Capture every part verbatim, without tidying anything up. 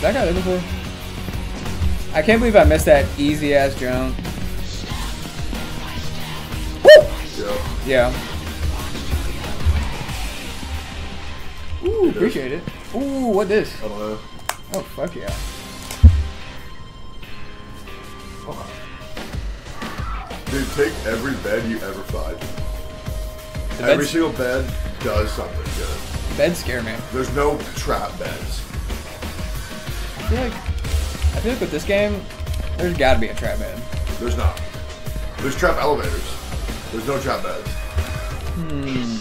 that guy looking for? I can't believe I missed that easy ass jump. Woo! Yeah. Yeah. Ooh, appreciate it. Ooh, what this? I don't know. Oh, fuck yeah. Oh. Dude, take every bed you ever find. The Every beds, single bed does something good. beds scare me. There's no trap beds. I feel like, I feel like with this game, there's gotta be a trap bed. There's not. There's trap elevators. There's no trap beds. Hmm.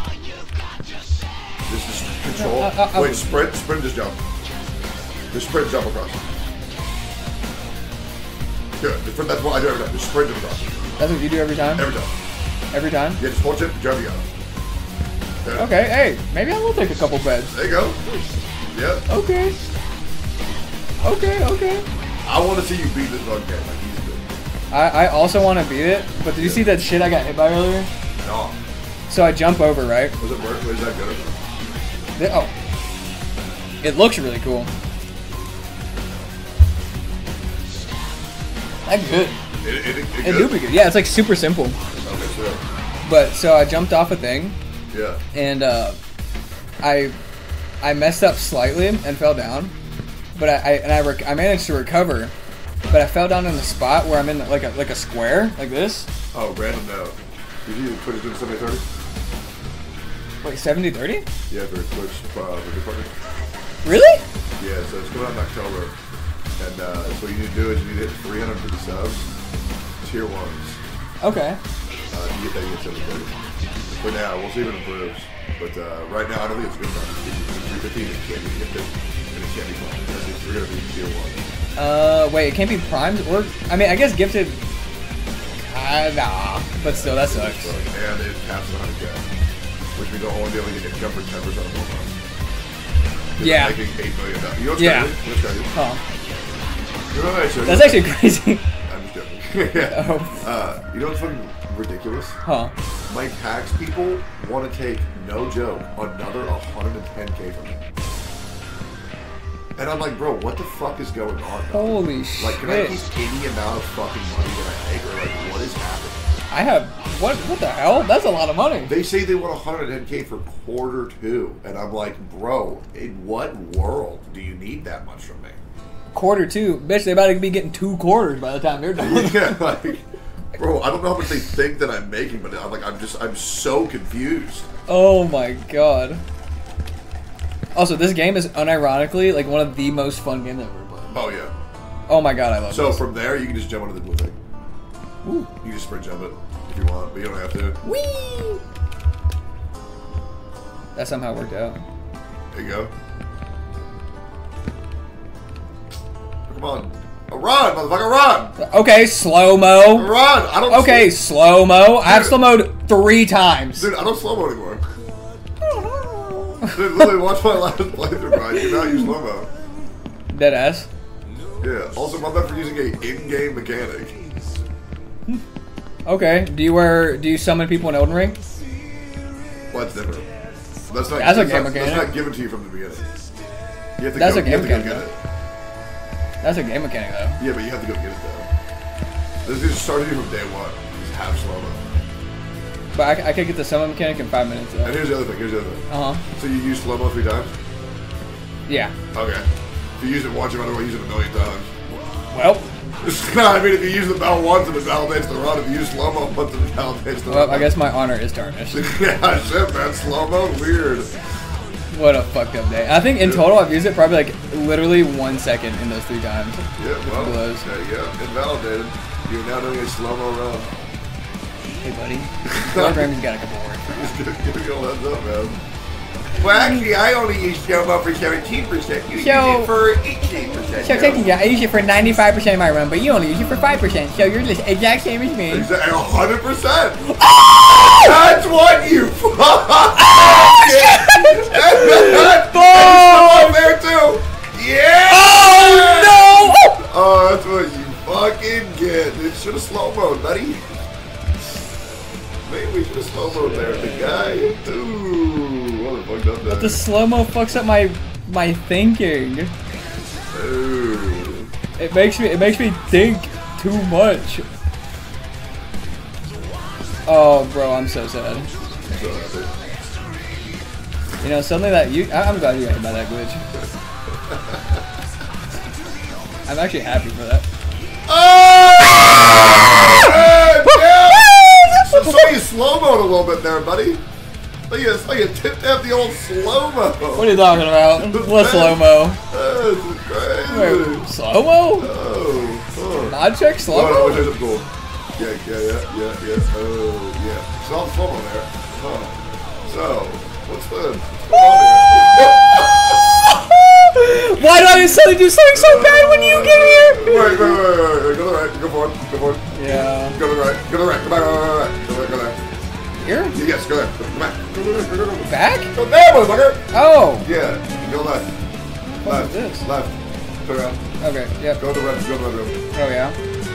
This is control. Uh, uh, uh, Wait, sprint, sprint, just jump. Just sprint, jump across. Good. That's what I do every time. Just sprint, jump across. That's what you do every time? Every time. Every time? Yeah, just hold it, jump, you go. Okay. Okay, hey, maybe I will take a couple beds. There you go. Yeah. Okay. Okay, okay. I want to see you beat this run game. Like, he's good. I, I also want to beat it, but did you see that shit I got hit by earlier? No. So I jump over, right? Was it worth? Was that good? The- oh. It looks really cool. That's good. It, it, it, it, It do be good. Yeah, it's like super simple. Okay, sure. But so I jumped off a thing, Yeah. and uh, I I messed up slightly and fell down. But I, I and I rec- I managed to recover. But I fell down in the spot where I'm in like a like a square like this. Oh, random note. Did you Twitch do the seventy thirty? Wait, seventy thirty? Yeah, for Twitch, uh, for your partner. Really? Yeah, so it's coming out in October. And uh, so what you need to do is you need to hit three hundred fifty subs, tier ones. Okay. Uh, you get that, you get seventy thirty. For now, we'll see if it improves. But uh, right now, I don't think it's good enough. three fifty and it can't be gifted. And it can't be fun. Because it's three hundred fifty tier one. Uh, wait, it can't be primed or I mean, I guess gifted. Kinda, but still, that sucks. And it caps at one hundred K. Which means I'll only be able to get income for ten percent of one month. Yeah. Making eight million dollars. You know what's Yeah. crazy? What's crazy? Huh. You know what I showed you? That's actually crazy. I'm just joking. Yeah. Oh. Uh, you know what's fucking ridiculous? Huh. My tax people want to take, no joke, another one hundred ten K from me. And I'm like, bro, what the fuck is going on? Holy Like, can I shit. keep any amount of fucking money that I make? Or like, what is happening? I have what? What the hell? That's a lot of money. They say they want one hundred ten K for quarter two. And I'm like, bro, in what world do you need that much from me? Quarter two, bitch. They about to be getting two quarters by the time they're done. Yeah, like, bro, I don't know how much they think that I'm making, but I'm like, I'm just, I'm so confused. Oh my god. Also, this game is unironically like one of the most fun games I've ever played. Oh yeah. Oh my god, I love So this. from there, you can just jump onto the blue thing. Ooh. You can just sprint jump it if you want, but you don't have to. Whee! That somehow worked out. There you go. Come on. A run, motherfucker, run! Okay, slow mo. Run! I don't Okay, slow mo. I have Dude. slow mode three times. Dude, I don't slow mo anymore. Dude, literally, watch my last playthrough, Brian. You cannot use slow mo. Dead ass. Yeah, also, my bad for using a in-game mechanic. Okay. Do you wear? Do you summon people in Elden Ring? Well, that's different. That's not, That's a that's, game not, mechanic. that's not given to you from the beginning. You have to That's go, a game you have to go mechanic, get it. That's a game mechanic though. Yeah, but you have to go get it though. This just started you from day one. Just have slow mo. But I, I could get the summon mechanic in five minutes though. And here's the other thing. Here's the other thing. Uh huh. So you use slow mo three times? Yeah. Okay. If you use it once, you might as well use it a million times. Well. No, I mean, if you use the bell once and it validates the run, if you use slow mo once and it validates the Well, run. I guess my honor is tarnished. Yeah, shit, man. Slow mo, weird. What a fucked up day. I think in total I've used it probably like literally one second in those three times. Yeah, well, Blows. there you go. Invalidated. You're now doing a slow mo run. Hey, buddy. Programming's got a couple words. Just give me a heads up, man. Well, actually, I only use slow mo for seventeen percent. You So- use it for eighteen percent. So technically, I use it for ninety-five percent of my run, but you only use it for five percent. So you're the exact same as me. Exactly, one hundred percent. Oh! That's what you fuck. Oh, That's there too. Yeah. Oh no! Oh, that's what you fucking get. It should have slow mode, buddy. Maybe we should have slow mode there. The guy. Ooh, what the fuck up that? The slow mo fucks up my my thinking. There Ooh. It makes me it makes me think too much. Oh, bro, I'm so sad. So happy. You know, something that you I- I'm glad you got hit by that glitch. I'm actually happy for that. Oh! So, so you slow-moed a little bit there, buddy. Look at like you tipped out the old slow-mo. What are you talking about? What slow-mo? That's crazy. Wait, slow-mo? Oh, oh. Mod check Oh, no, slow-mo? which is cool. Yeah, yeah, yeah, yeah, yeah. Oh, yeah. Saw the slow-mo there. Huh. So, what's the... What's Why do I suddenly do something so bad when you get here? Wait, wait, wait, wait, wait. Go to the right. Go forward. Go forward. Yeah. Go to the right. Go to the right. Go back. Go back. Go back. Go there. Here? Yes, go there. Go back. Go there. Go there. Back? Go there, motherfucker. Oh. Yeah. Go left. What Left. is this? Left. Turn around. Okay, yep. Go to the red. Go to the red room. Oh, yeah.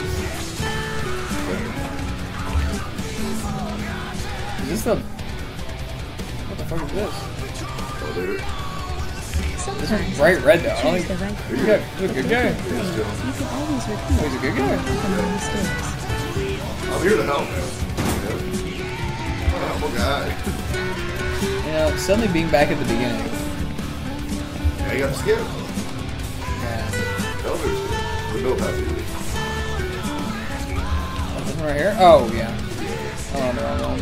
Is this the... What the fuck is this? Elevator. This one's bright red, though. I don't Choose the think... right He's path. a, he's a good guy. You can always repeat Oh, he's a good guy. from your mistakes. I'm here to help, man. I'm a helpful guy. You know, suddenly being back at the beginning. Yeah, you got the skin. Yeah. Elevator skin. The middle path is. This one right here? Oh, yeah. Oh, no, no, no.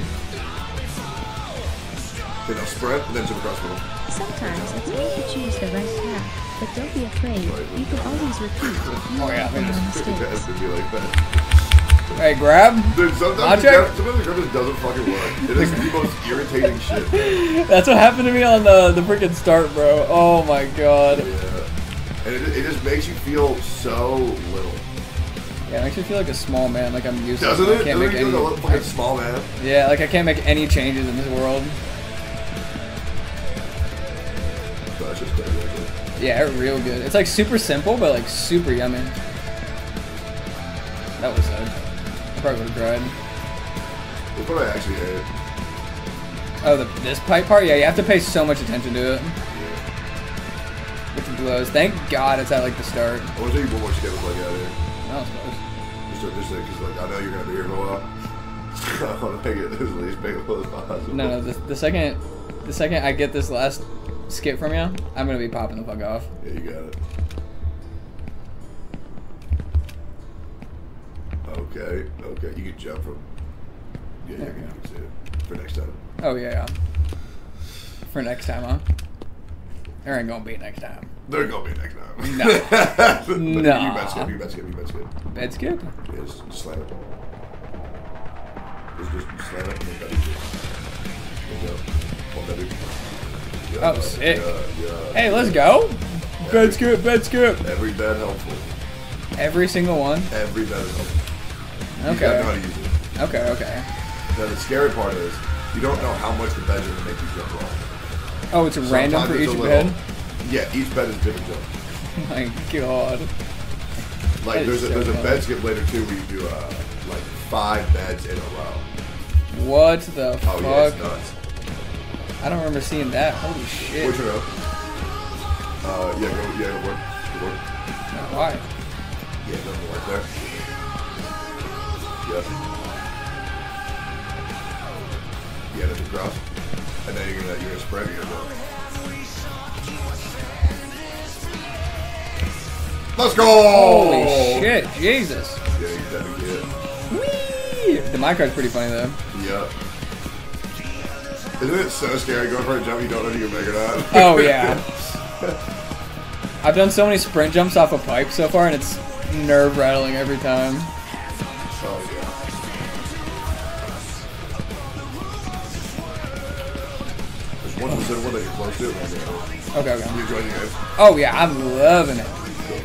Okay, now sprint and then jump across the middle. Sometimes it's hard to choose the right path, but don't be afraid. You can always repeat if you Oh, yeah, from your It mistakes. has to be like that. Hey, grab. Dude, sometimes I'll the, check. grab, sometimes the grab just doesn't fucking work. It is the most irritating shit. That's what happened to me on the, the freaking start, bro. Oh, my God. Yeah. And it, it just makes you feel so little. Yeah, it makes me feel like a small man, like I'm useless. Doesn't I it? can't Doesn't make it feel any. like a little fucking small man? Yeah, like I can't make any changes in this world. So that's just crazy. Actually. Yeah, real good. It's like super simple, but like super yummy. That was sad. I probably would have cried. That's what I actually hate. Oh, the this pipe part? Yeah, you have to pay so much attention to it. Yeah. Which blows. Thank God it's at like the start. I want to take you one more skip before I get out of here. No, it's close. Just to, just because like I know you're gonna be here for a while. I want to make it as least painful as possible. No, no. The, the second, the second I get this last skip from you, I'm gonna be popping the fuck off. Yeah, you got it. Okay, okay. You can jump from. Yeah, There you we can, go. you can see it for next time. Oh yeah, yeah. For next time, huh? There ain't gonna be next time. There gonna be next time. No. But No. You bet skip. You bet skip. You bet skip. Bed skip? Yeah, just, just slam it. Just, just slam it and then bet it. There you go. One bet it. Yeah, Oh, sick. Yeah, yeah. Hey, let's go. Bed skip, bed skip. Every bet helpful. Every single one. Every bet is helpful. You Okay. gotta know how to use it. Okay, okay. Now the scary part is you don't know how much the bed's gonna make you jump wrong. Oh, it's random Sometimes for it's each a bed? little- Yeah, each bed is a different jump. Oh my God. Like That there's is a, so there's a fun. bed skip later too where you do uh like five beds in a row. What the Oh yeah, it's fuck? nuts. I don't remember seeing that. Holy shit. Which row? Uh yeah, go yeah, go work. Go work. No, why? Yeah, nothing right there. Yep. Yeah, that's across. And then you're gonna you're gonna spread it. Let's go! Holy shit, Jesus. Yeah, you definitely get it. Whee! The minecart's pretty funny though. Yep. Isn't it so scary going for a jump you don't know if you can make it out? Oh yeah. I've done so many sprint jumps off a pipe so far and it's nerve rattling every time. Oh yeah. There's one specific one that you're close to. And then, Okay, okay. you enjoy the game. Oh yeah, I'm loving it.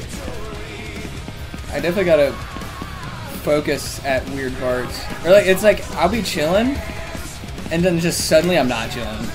I definitely gotta focus at weird parts. Or like, it's like, I'll be chilling, and then just suddenly I'm not chilling.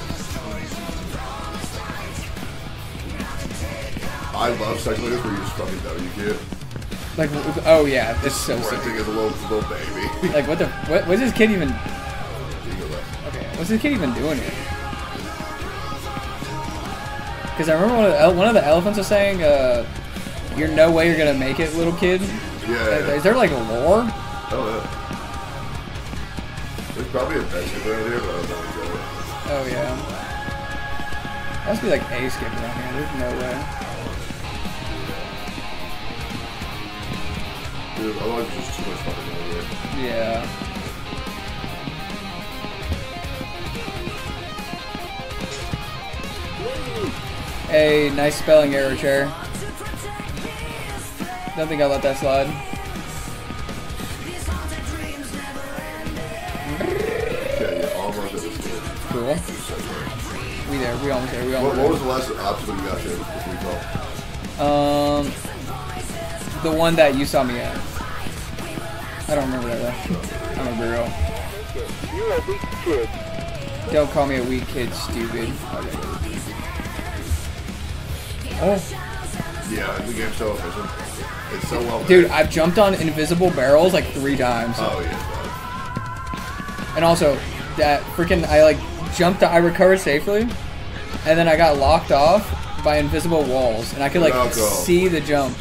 I love sections like this where you just fucking W kid. Like, oh yeah, it's so Sprinting sick. as a little little baby. Like, what the, what, what's this kid even, You go left. okay, what's this kid even doing here? Because I remember one of, the, ele- one of the elephants was saying, uh, You're no way you're gonna make it, little kid. Yeah. yeah. Is there like a lore? Oh, yeah. There's probably a bed skip around here, but I don't know where. Oh yeah. That must be like a skip around here. There's no way. Dude, otherwise it's just too much fucking over here. Yeah. Hey, nice spelling error, chair. Don't think I'll let that slide. Okay, you're almost at this game. Cool. We there. We almost there. We almost What, what was the last obstacle you got to before you Um, the one that you saw me at. I don't remember that though. I'm a girl. You're a weak kid. Don't call me a weak kid, stupid. Okay. Oh. Yeah, the game's so efficient. It's so well made. Dude, I've jumped on invisible barrels like three times. Oh, yeah. And also, that freaking, I like jumped, I recovered safely, and then I got locked off by invisible walls, and I could like Loco. see the jump.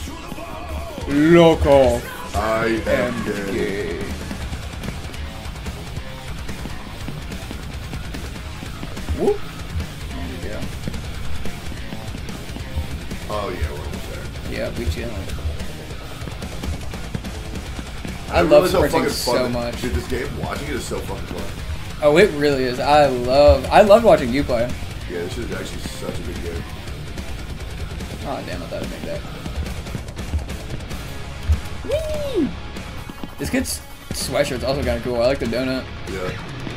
Loco. I am M gay. gay. Whoop. There we go. Oh, yeah, we're almost there. Yeah, we chillin'. I, I love realize how sprinting fucking so fun- much. Dude, this game, watching it is so fucking fun. Oh, it really is. I love, I love watching you play. Yeah, this is actually such a good game. Oh damn! I thought I'd make that. Woo! This kid's sweatshirt's also kind of cool. I like the donut. Yeah.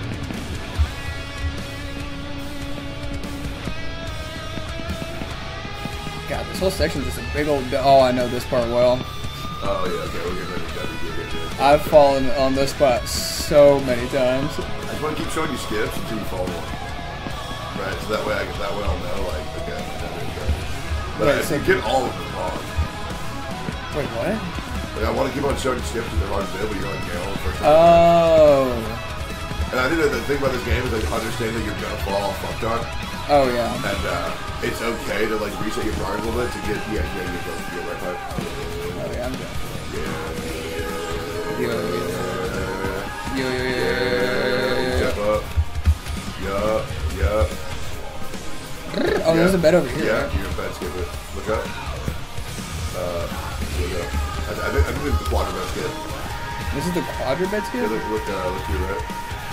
God, this whole section's just a big old. Do oh, I know this part well. Oh, yeah, okay, we're getting ready to W G again. I've fallen on this spot so many times. I just want to keep showing you skips until you fall one. Right, so that way I that way I'll know, like, okay, that is good. But Wait, I so- get all of them wrong. Wait, what? Like, I want to keep on showing you skips because they're hard to do, but you're like, nail the first time. Oh. And I think that the thing about this game is like understanding that you're gonna fall off fucked on, Oh yeah. and uh, it's okay to like reset your guard a little bit to get yeah yeah you go to your right part. Oh yeah, I'm done. Yeah. Yo, yo, yo, yo, yo, yo, Step up. Yup. Yup. yo. Oh, there's a bed over here. Yeah, Right? you're in bed. Skip it. Look up. Uh, look up. I, I think I think it's the quadrant bed skip. This is the quadra bed Yeah, skip? look, look, uh, look to your right.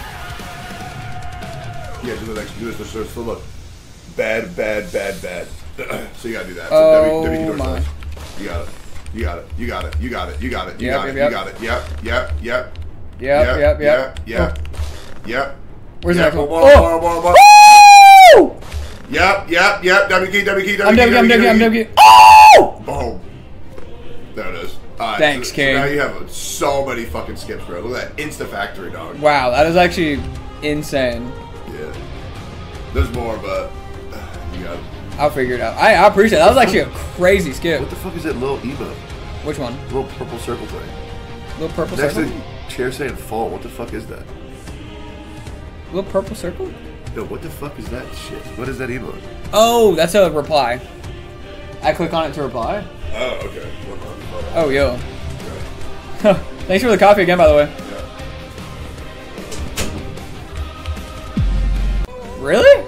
Yeah, do the next. Do this. So, so, so look. Bad, bad, bad, bad. So you gotta do that. So Oh, W, W my. You got it. You got it. You got it. You got it. You got it. You Yep, got it. yep, You got it. Yep. Yep. Yep. Yep, yep, yep. Yep. Yep. Yep. Where's Yep. the next More, one? more, more, more, more. Woo! Yep. Yep. Yep. W key. W key. W I'm key. W, I'm W, I'm W. W. Oh! Boom. There it is. All right, Thanks, so, King. So now you have so many fucking skips, bro. Look at that Insta Factory, dog. Wow, that is actually insane. Yeah. There's more, but uh, you got it. I'll figure it out. I, I appreciate it. That was actually a crazy skip. What the fuck is that little emo? Which one? Little purple circle thing. Little purple Next circle? to chair saying fall. What the fuck is that? Little purple circle? Yo, what the fuck is that shit? What is that emo? Oh, that's a reply. I click on it to reply. Oh, okay. Oh, yo. Thanks for the coffee again, by the way. Yeah. Really?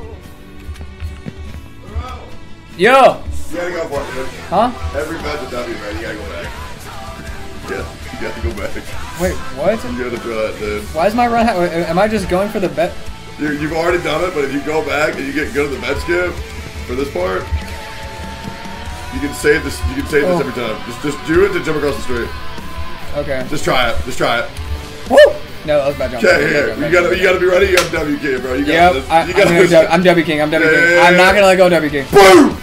Yo! You gotta go for it, dude. Huh? Every bed's a W, man. You gotta go back. Yeah, you gotta go back. Wait, what? You gotta throw that, dude. Why is my run? Ha am I just going for the bet? You, you've already done it, but if you go back and you get go to the med skip for this part, you can save this. You can save Oh. this every time. Just, just do it to jump across the street. Okay. Just try it. Just try it. Woo! No, that was a bad jump. Okay, Bad jump, here. bad You jump, gotta, bad you gotta be ready. You got W key, bro. You got Yep, this. I, You I'm, got gonna this. do- I'm W King. I'm W Yeah, King. yeah, I'm yeah. not gonna let go of W King. Boom!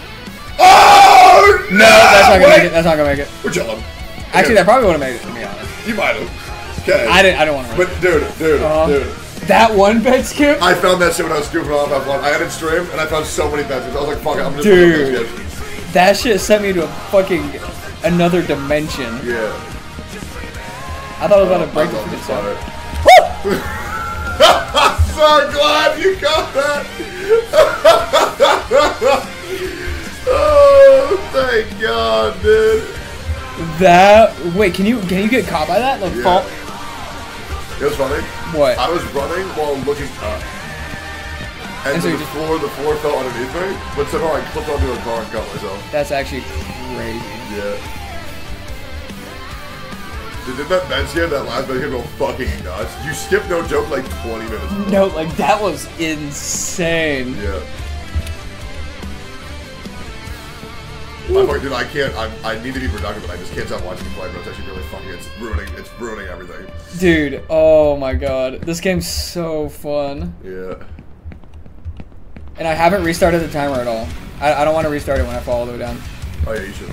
Oh No, that's not gonna make it. That's not gonna make it. We're chilling. Actually, Okay. that probably would have made it. To be honest, You might have. Okay. I didn't. I don't want to. But dude, dude, Uh-huh. dude. That one bet skip. I found that shit when I was scooping off F one. I had it streamed and I found so many bets. I was like, fuck it, I'm just Dude. gonna skip. That shit sent me to a fucking another dimension. Yeah. I thought I was about to break I the love freaking this stuff. part. I'm so glad you got that. Oh, my god, dude. That wait, can you can you get caught by that? Like Yeah. fall? It was funny. What? I was running while looking up. And, And so the, you just- floor, the floor fell underneath me, but somehow I clipped onto a car and got myself. That's actually crazy. Yeah. Dude, did that bench game, that last bench game go fucking nuts? You skipped, no joke, like twenty minutes. No, like that was insane. Yeah. I'm like, dude, I can't, I, I need to be productive, but I just can't stop watching you play, but it's actually really fucking, it's ruining, it's ruining everything. Dude, oh my god. This game's so fun. Yeah. And I haven't restarted the timer at all. I, I don't want to restart it when I fall all the way down. Oh yeah, you should.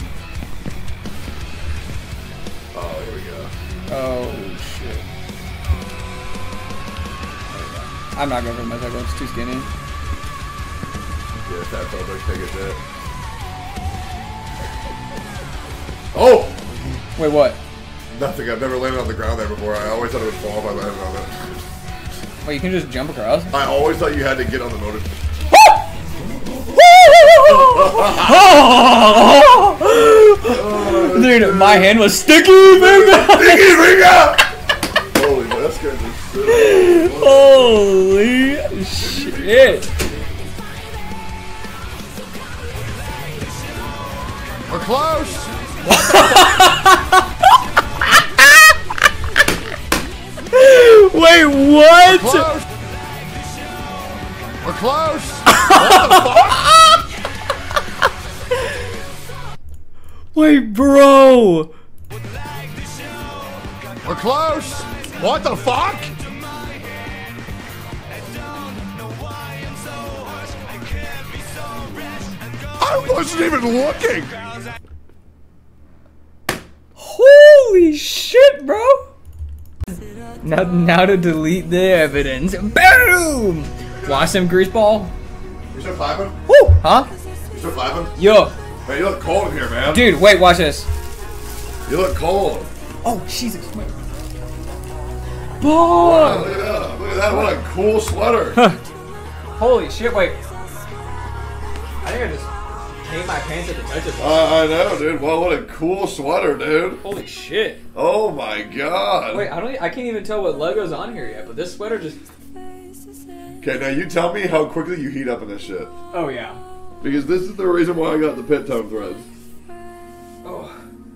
Oh, here we go. Oh shit. I'm not going for my cycle, it's too skinny. Yeah, fat phobic, take it there. Oh! Wait, what? Nothing, I've never landed on the ground there before. I always thought it would fall if I landed on it. Wait, you can just jump across? I always thought you had to get on the motor. Dude, my hand was sticky, finger! Sticky finger! Holy, man, that's good. Holy shit! We're close! Wait, what? We're close! We're close! What the fuck? Wait, bro! We're close! What the fuck? I wasn't even looking! Holy shit, bro! Now, now to delete the evidence. Boom! Watch them greaseball. You still clapping? Woo! Huh? You still clapping? Yo! Man, you look cold in here, man. Dude, wait, watch this. You look cold. Oh, Jesus. Wait. Wow, Boom! look at that. Look at that. What a cool sweater. Holy shit, wait. I think I just came my pants at the touch of it. Uh, I know, dude. Well, what a cool sweater, dude. Holy shit. Oh my god. Wait, I don't e, I can't even tell what logo's on here yet, but this sweater just... Okay, now you tell me how quickly you heat up in this shit. Oh, yeah. Because this is the reason why I got the pit tone threads. Oh.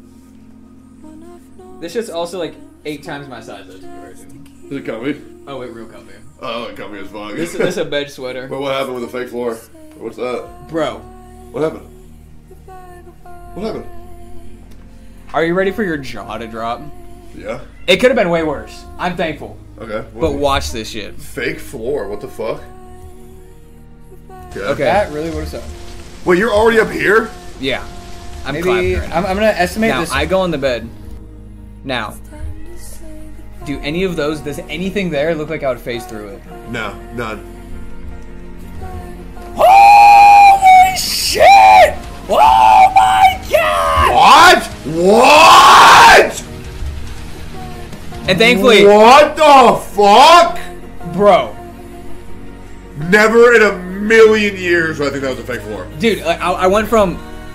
This shit's also like eight times my size though, to be right to. Is it comfy? Oh wait, real comfy. Oh, it comfy as fuck. This is this is a bed sweater. But what happened with the fake floor? What's that? Bro, What happened? What happened? are you ready for your jaw to drop? Yeah. It could have been way worse. I'm thankful. Okay. But watch this shit. Fake floor. What the fuck? Okay. Okay. That really works up. Wait, you're already up here? Yeah. I'm Maybe clapping right now. Uh, I'm, I'm gonna estimate Now, this. I go on the bed. Now, do any of those, does anything there look like I would phase through it? No, none. Holy shit! Oh my god! What? What? And thankfully, What the fuck? bro, Never in a million years would I think that was a fake floor. dude, like, I, I went from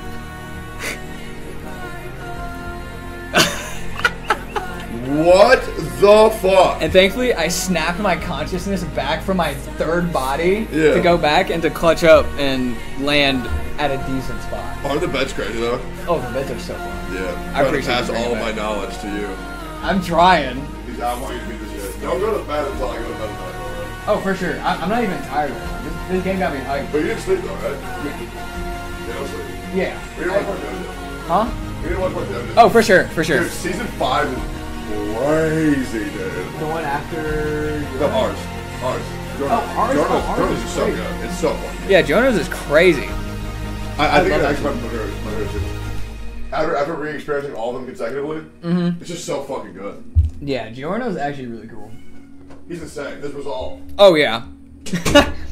What the fuck? and thankfully I snapped my consciousness back from my third body Yeah. to go back and to clutch up and land at a decent spot. Aren't the beds crazy though? Oh, the beds are so fun. Yeah. I Trying to appreciate pass you bringing all it of my back. knowledge to you. I'm trying. I want you to beat this shit. Don't go to bed until I go to bed tonight. Oh, for sure. I, I'm not even tired right now. This, this game got me hyped. But you didn't sleep though, right? Yeah. Yeah, don't sleep. Yeah. We didn't watch more JoJo. Huh? We didn't watch more JoJo. Oh, for sure, for sure. Dude, season five is crazy, dude. The one after. No, ours. Ours. Jordan. Oh, ours? Jordan's, Oh, ours Jordan's is is so crazy. good. It's so fun. Yeah, Jonas is crazy. I, I, I think love I that actually my favorite, my favorite season. After, after re-experiencing all of them consecutively, Mm-hmm. it's just so fucking good. Yeah, Giorno's actually really cool. He's insane. This was all. Oh yeah.